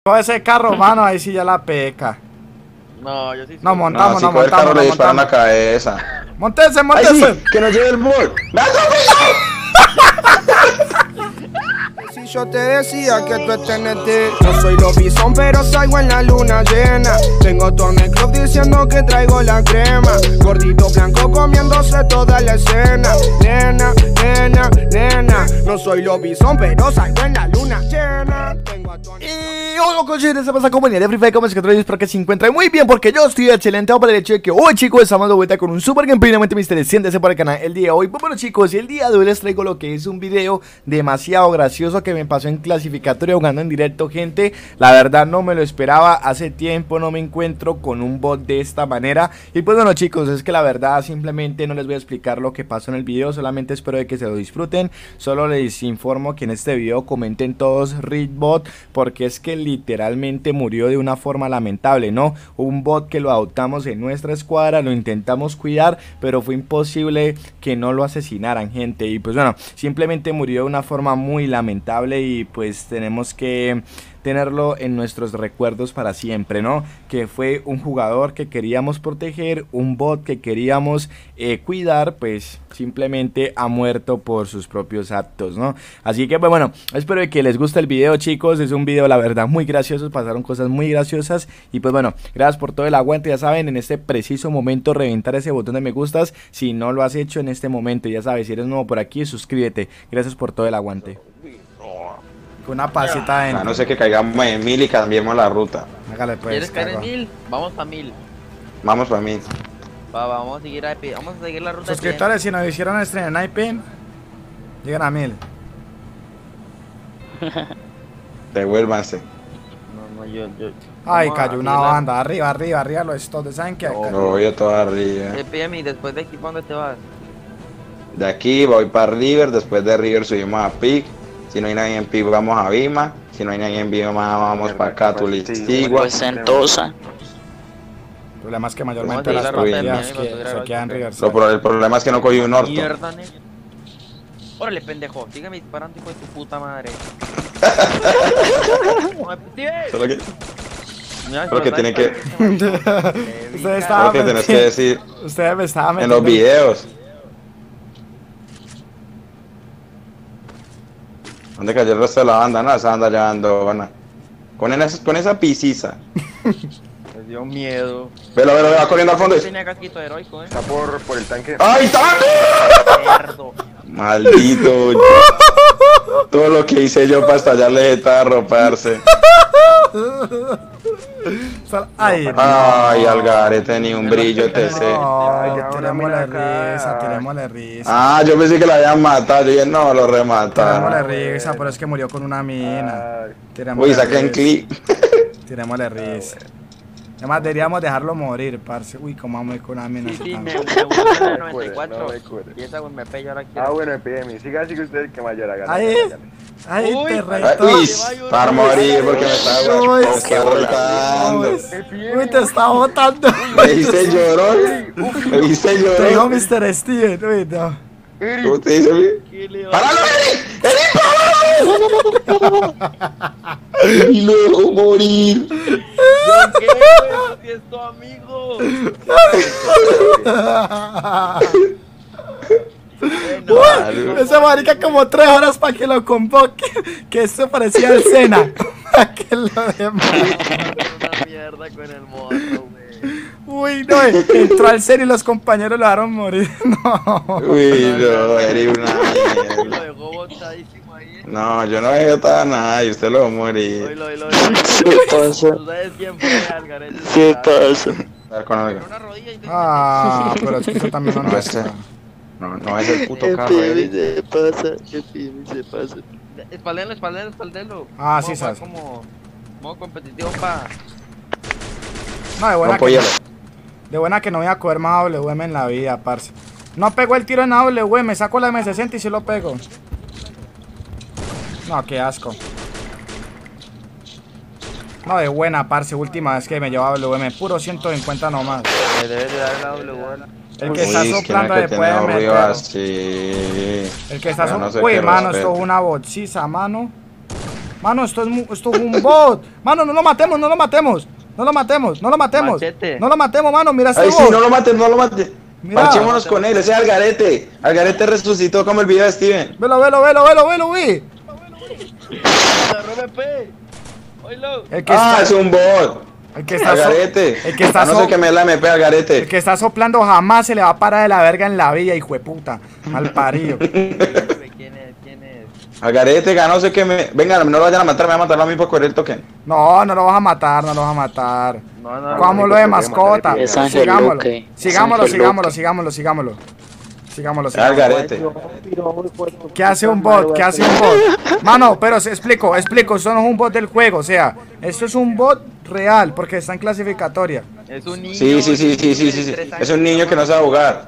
ese carro, mano, ahí sí ya la peca. No, yo sí. No, montamos, no, si el carro le disparan la cabeza. Móntese, Ay, móntese. sí, que nos lleve el bol. ¡Me has Si yo te decía que tú estás en ti. No soy lobizón, pero salgo en la luna llena. Tengo todo en el club diciendo que traigo la crema. Gordito blanco comiéndose toda la escena. Nena, nena, nena. No soy lobizón, pero salgo en la luna llena. Tengo a tu... Y hola, cochines, ¿qué pasa, comunidad de Free Fire? ¿Cómo es que traéis? Espero que se encuentren muy bien, porque yo estoy excelente. Para el hecho de que hoy, chicos, estamos de vuelta con un super gameplay. Mister, siéntese por el canal el día de hoy. Bueno, chicos, el día de hoy les traigo lo que es un video demasiado gracioso que me pasó en clasificatorio jugando en directo, gente. La verdad no me lo esperaba. Hace tiempo no me encuentro con un bot de esta manera. Y pues bueno, chicos, es que la verdad simplemente no les voy a explicar lo que pasó en el video. Solamente espero de que se lo disfruten. Solo les informo que en este video comenten todos Bot, porque es que literalmente murió de una forma lamentable, ¿no? Un bot que lo adoptamos en nuestra escuadra, lo intentamos cuidar, pero fue imposible que no lo asesinaran, gente. Y pues bueno, simplemente murió de una forma muy lamentable y pues tenemos que tenerlo en nuestros recuerdos para siempre, ¿no? Que fue un jugador que queríamos proteger, un bot que queríamos cuidar, pues simplemente ha muerto por sus propios actos, ¿no? Así que pues bueno, espero que les guste el video, chicos. Es un video la verdad muy gracioso, pasaron cosas muy graciosas. Y pues bueno, gracias por todo el aguante. Ya saben, en este preciso momento reventar ese botón de me gustas si no lo has hecho en este momento. Ya sabes, si eres nuevo por aquí, suscríbete. Gracias por todo el aguante. Una pasita en... A no sé que caigamos en 1000 y cambiemos la ruta. Hágale pues. ¿Quieres caer en 1000? Vamos a 1000. Vamos para 1000. Vamos a seguir vamos a seguir la ruta. Suscriptores, si nos hicieron stream en IPN, llegan a 1000. Devuélvanse. No, yo. Ay, cayó una banda. Arriba los estos. ¿Saben qué? No, voy a todo arriba. PM, después de aquí, ¿para dónde te vas? De aquí voy para River, después de River subimos a Pic. Si no hay nadie en Pic vamos a Vima. Si no hay nadie en Vima vamos para acá, Tulistigua. Pues Sentosa. El problema es que mayormente las partidas que se quedan en River. El problema es que no cogí un orto. Mierda, órale, pendejo, sígueme disparando, hijo de tu puta madre. Solo que tiene que... Ustedes Solo que tenés que decir ustedes me estaban en los videos. ¿Dónde cayó el resto de la banda? No, esa banda ya andó, con esa pisisa. Me dio miedo. Velo, va corriendo al fondo. Tenía casquito heroico, Está por el tanque. ¡Ay, tanque! Cerdo. Maldito. Todo lo que hice yo para estallarle de tarro, parce. Ay, Algaré tenía un brillo, TC. Tirémosle risa. Ah, yo pensé que la habían matado. Yo dije, no, lo remataron. Tirémosle risa, pero es que murió con una mina. Uy, saquen clip. Tirémosle risa. Además deberíamos dejarlo morir, parce. Uy, como vamos con una mina. Sí, me gusta la 94. Y esa me pella ahora quiero. Bueno, PM, siga así que usted que mayor haga. Ay, uy, te reto. Uy, para morir porque me está botando. Uy, te está botando. Me hice llorón. Me hice Te dijo llorón. Mr. Steven. Uy, no. ¿Cómo te dice, güey? ¡Páralo, Eri! ¡Y luego morir! ¿Yo qué? Si es tu amigo. Uy, esa marica como 3 horas para que lo convoque. Que esto parecía el Sena. Para que lo demás. Una mierda con el morro, güey. Uy, no, entró al Sena y los compañeros lo dejaron morir. No. Uy, no, Eri, una mierda. Lo dejó botadísimo ahí. No, yo no he botado nada y usted lo va a morir. ¿Qué pasa? ¿Tú sabes quién fue, Algarete? ¿Qué pasa? A ver, con algo. Una rodilla y te... Pero es que eso también no es. No es el puto carro, Eri. se pasa? ¿Qué se pasa? Espaldenlo. Ah, sí, sabes. Como modo competitivo pa... No, de buena, Rompo que, hielo. de buena que no voy a coger más AWM en la vida, parce. No pego el tiro en AWM, saco la M60 y sí lo pego. No, qué asco. No, de buena, parce, última vez que me llevo AWM, puro 150 nomás. Le debes de dar la W. El que está soplando después de meter. Así. El que está Pero no soplando. sé Uy, qué mano, respeto. esto es una botsiza, mano. Mano, esto es un bot. Mano, no lo matemos, no lo matemos. No lo matemos, no lo matemos. Machete. No lo matemos, mano. Mira este Ay, sí, bot. no lo mates, no lo mates. Mira. Parchémonos con él, ese es Algarete. Algarete resucitó como el video de Steven. Velo, velo, velo, velo, velo, vi. Oílo. El que Ah, está, es un bot. el que está, Algarete. el que está, no sé qué me la MP el Algarete. que está soplando jamás se le va a parar de la verga en la vida, hijo de puta. Mal parido. ¿Quién es? ¿Quién es? Algarete, no sé qué me. Venga, no lo vayan a matar, me van a matar a mí por coger el token. No, no lo vas a matar, no lo vas a matar. No. Cogámoslo de mascota. Es Ángel Sigámoslo. Luque. Sigámoslo, Es Ángel sigámoslo, Luque. sigámoslo, sigámoslo. Sigámoslo, Es sigámoslo. Algarete. ¿Qué hace un bot? ¿Qué hace un bot? Mano, pero explico, esto no es un bot del juego, o sea, esto es un bot real, porque está en clasificatoria. Es un niño. Sí. de 3 Es un niño que no sabe jugar.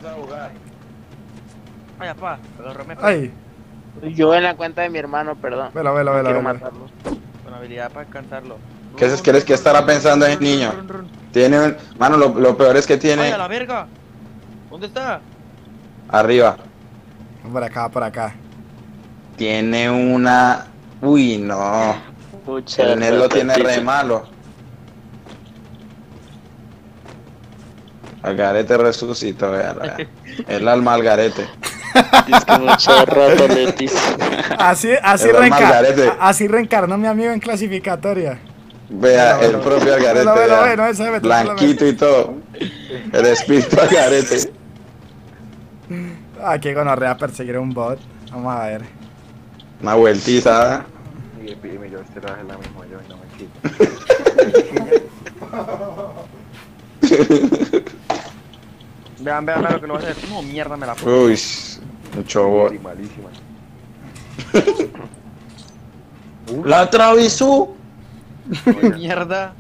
Ay, apá, lo rompe. Ay, Yo en la cuenta de mi hermano, perdón. velo, velo, velo, Quiero velo. matarlo. Con habilidad para alcanzarlo. ¿Qué es que estará pensando ese niño? Tiene un. Mano, lo peor es que ¡Ay, tiene. a la verga! ¿Dónde está? Arriba. Por acá, por acá. Tiene una. Uy, no. Pucha, El Ned lo tiene re repetición. malo. Algarete resucitó, vea. El alma Algarete. Es que mucha rata, Leticia. Así El Margarete. así reencarnó mi amigo en clasificatoria. Vea, Velo, el velo. propio Algarete. Velo, velo, vea. velo, ese ve, tú Blanquito y todo. El espíritu Algarete. Ah, qué gonorrea perseguir un bot. Vamos a ver. Una vueltiza. Y pídeme yo este traje la misma yo y no me quito. Vean lo que lo va a hacer. No, mierda, me la pongo. Uy, mucho bot. Malísima. La atravesó. Mierda.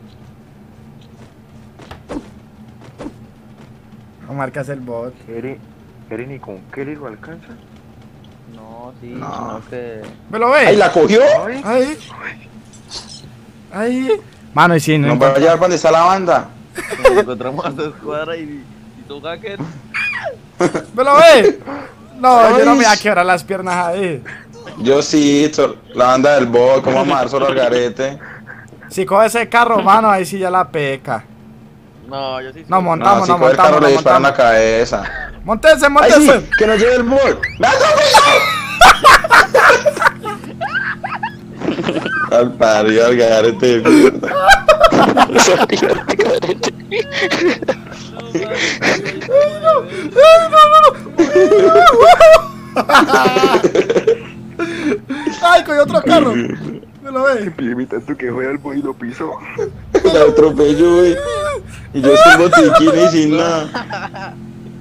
¿Cómo marcas el bot? Eri ni con Kelly lo alcanza. No, sí, No. no que. ¿Velo ve? ¡Ay, la cogió! Ay, Ahí. Ahí. Mano, y sí, no Nos va a llevar para donde está la banda. Nos encontramos a tu escuadra y tu hacker. ¿Velo ve? No, yo no Ay. me voy a quebrar las piernas ahí. Yo sí, la banda del bot, ¿cómo vamos a dar solo Algarete? Si coge ese carro, mano, ahí sí ya la peca. No, yo sí. No, No, montamos, si no coge el carro montamos, le no disparan la montamos. cabeza. Móntese, ¡Ay, móntese. sí! ¡Que nos lleve el bot! ¡Me atropelló! Al parió, Algarete de mierda. Ay, cogió otro carro. ¿Velo ve? pídeme tanto que juega el boy y lo piso. La atropelló, güey. Y yo sin botiquín y sin nada.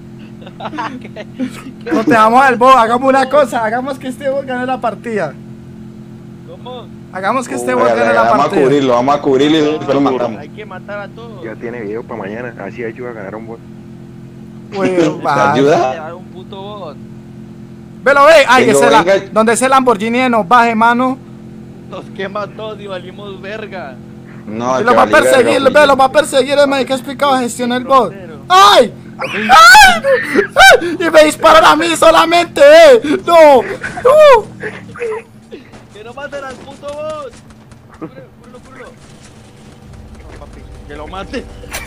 No te damos al bot, hagamos una cosa, hagamos que este bot gane la partida. ¿Cómo? Hagamos que este bot gane la Vamos a partida. cubrirlo, vamos a cubrirlo y después lo matamos. Hay que matar a todos. Ya tiene video para mañana. Así ayuda a ganar un bot. Uy, ¿Te va. ayuda? Dar un puto bot. Velo ve, ay, Tengo, ese venga. donde ese Lamborghini de nos baje, mano. Nos quema todos y valimos verga. No, Y el lo que va a valía perseguir, verga, ve, lo va a perseguir el man que ha explicado gestiona el bot. ¡Ay! ¡Ay! ¡Ay! Y me disparan a mí solamente, ¡No! ¡No! ¡Que no maten al puto bot! ¡Cúrelo! No, papi, que lo maten.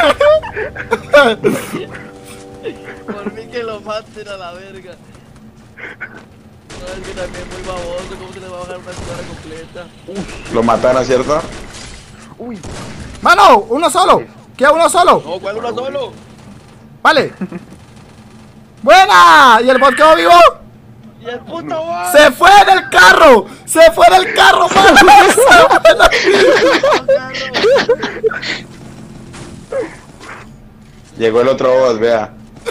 Por mí que lo maten a la verga. No, es que también es muy baboso. ¿Cómo se le va a bajar una escuadra completa? Lo mataron, ¿cierto? ¡Mano! ¡Uno solo! ¡Queda uno solo! No, ¿cuál uno solo? ¡Vale! ¡Buena! ¿Y el bot quedó vivo? ¡Y el puto bot! ¡Se fue del carro! ¡Se fue del carro, mano! ¡Se fue Llegó el otro boss, vea.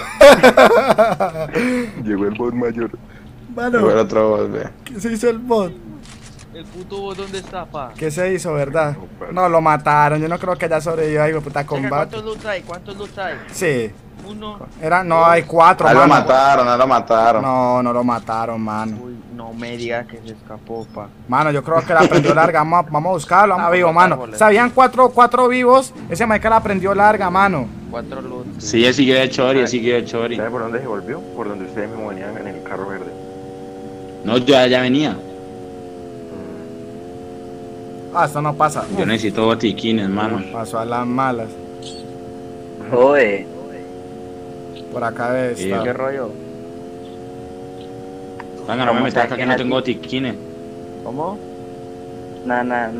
Llegó el bot mayor. Llegó el Mano, otro boss, vea. ¿qué se hizo el bot? ¿El puto bot dónde está, pa? ¿Qué se hizo, verdad? No, lo mataron. Yo no creo que haya sobrevivido ahí, puta Venga, combate. ¿cuántos loots hay? ¿Cuántos loots hay? Sí. Uno. No, hay 4, Ah, lo mano. mataron, no lo mataron. No, no lo mataron, mano. Uy, no me digas que se escapó, pa. Mano, yo creo que la prendió larga. Vamos a buscarlo. Está vivo, mano. Sabían cuatro vivos. Ese marica la prendió larga, mano. 4 loots. Sí, él sigue de chori, él sigue de chori. ¿Sabe por dónde se volvió? Por donde ustedes mismos venían en el carro verde. No, yo ya venía. Ah, esto no pasa. Yo necesito botiquines, mano. Pasó a las malas. Joder. Por acá debe Sí, estar. ¿Qué rollo? Venga, no me metas acá que no tengo botiquines. ¿Cómo? Nah.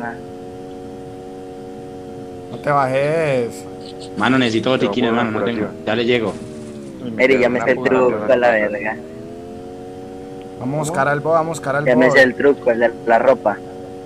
No te bajes. Mano, necesito botiquines, Yo, mano, no tengo. Ya le llego. Eri, ya me sé el truco a la verga. Vamos a buscar al bot, vamos a buscar al Ya me sé bot. el truco, el de la ropa.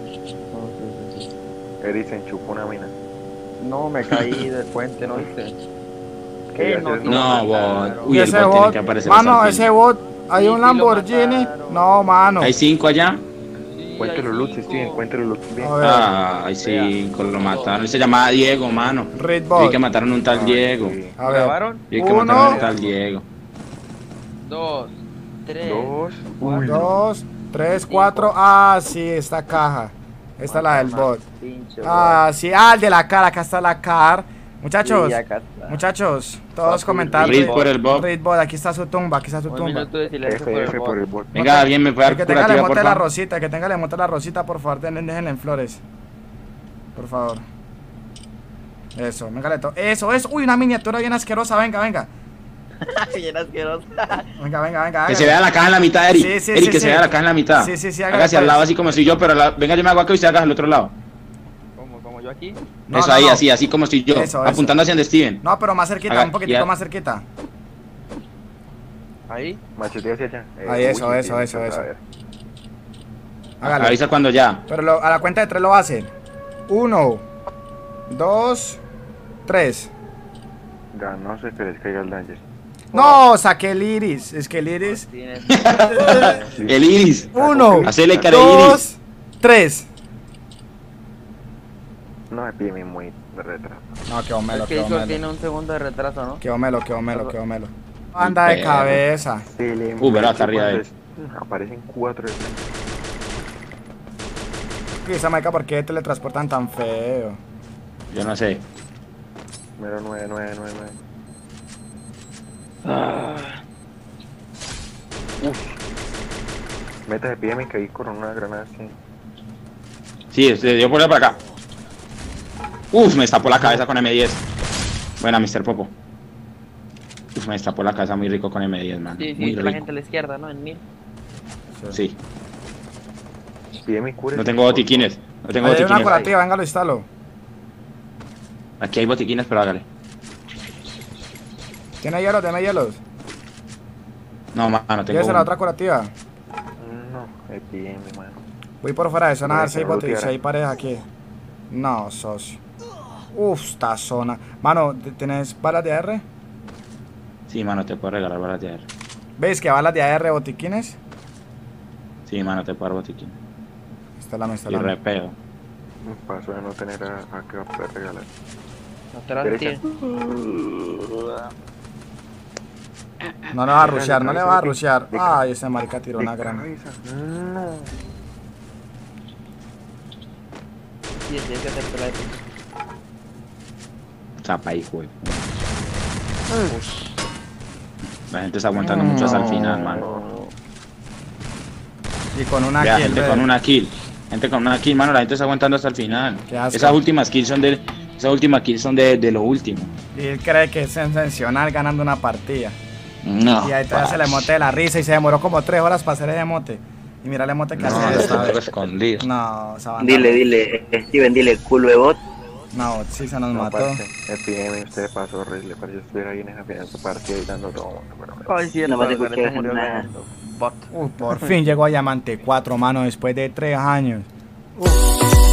Eri se enchufó una mina. No, me caí del puente, ¿no viste? ¿Qué? No, bot. Uy, Y el ese bot tiene bot, que aparecer. mano, hasta el ese fin. bot, hay Sí, un sí lo Lamborghini. mataron. No, mano. Hay 5 allá. Encuentre los loots, sí, encuentre los loots bien. A ver, Ay, 5, lo mataron. Él se llamaba Diego, mano. Red Vi Bot. que mataron a un tal Diego. Sí. A ver, ¿Grabaron? Vi que mataron a un Uno. tal Diego. 2, 3, 2, 1. 2, 3, 4. Ah, sí, esta caja. Esta es la del bot. Ah, sí, ah, el de la cara. Acá está la car. Muchachos, muchachos, todos comentar. Read por el bot. Red Bot, aquí está su tumba, aquí está su un tumba. minuto de silencio por FF el por el bot. bot. Venga, alguien me puede El dar que tenga le curativa, por monte la favor. rosita, el que tenga le monte la rosita, por favor, déjenle en flores. Por favor. Eso, venga, eso. Uy, una miniatura bien asquerosa, venga. Bien asqueroso. Venga. Que se vea la caja en la mitad, Eri. Sí, Eri, que sí. se vea la caja en la mitad. Sí, hágale, Hágase al pues. lado así como si yo, pero venga, yo me hago acá y usted haga al otro lado. Como yo aquí. No, Eso no, ahí, no. así como si yo. Eso. Apuntando hacia donde Steven. No, pero más cerquita, Haga- un poquitico ya. más cerquita. Ahí. Machetea hacia allá. Ahí, eso. A ver. Hágalo. Avisa cuando ya. Pero a la cuenta de 3 lo hacen. 1, 2, 3. Ya, no sé que les caiga el danger. No, saqué el iris. Es que el iris. Tienes. El iris. 1, Hacele cara de iris. 2, 3. No me pide muy de retraso. No, quedó melo, Es que hizo tiene un segundo de retraso, ¿no? Quedó melo. Anda de Perro. cabeza. Verá, está arriba de él. Aparecen 4 de Y esa marica, ¿por qué teletransportan tan feo? Yo no sé. Mero 9. Meta de PM que ahí con una granada así. Sí, se dio por acá. Uf, me destapó la cabeza con M10. Buena, Mr. Popo. Uf, me destapó la cabeza muy rico con M10, man. Sí, Muy la rico. gente a la izquierda, ¿no? En 1000. Sí. PM cure. No tengo botiquines. No tengo Ahí hay una botiquines. curativa, venga, lo instalo. Aquí hay botiquines, pero hágale. ¿Tiene hielos? Deme hielos. No, mano, tengo Llévese la uno. otra curativa. No, el PM, mano. Voy por fuera de zona a dar Bueno, 6 que botes y looteara. 6 paredes aquí. No, socio. Uf, esta zona. Mano, ¿tienes balas de AR? Sí, mano, te puedo regalar balas de AR. ¿Veis que balas de AR botiquines? Sí, mano, te puedo dar botiquines. Instalame. Y repeo. Un paso de no tener a que va a poder regalar. No te la Derecha. retires. No le va a rushear, no le va a De rushear. cabeza. Ay, ese marica tiró una grana. No. Sí, tienes que hacerte la de Chapa, hijo. La gente está aguantando mucho hasta el final, mano. Y con una Vea, kill, gente ve. con una kill. Gente con una kill, mano, la gente está aguantando hasta el final. Qué asco. Esas últimas kills son de lo último. Y él cree que es sensacional ganando una partida. No. Y ahí todavía se le mote de la risa y se demoró como 3 horas para hacer ese mote. Y mira el mote que No, hace lo esta tengo vez. escondido. No, esa banda. Dile, Steven, dile culo de bot. No, sí se nos No, mató. parce, el PM usted pasó horrible, para yo estuviera ahí en esa final de su partida y dando todo mundo, pero Ay, sí, No me el escuché Margarita murió nada. ganando. Bot. Por fin llegó a Diamante 4, mano, después de 3 años.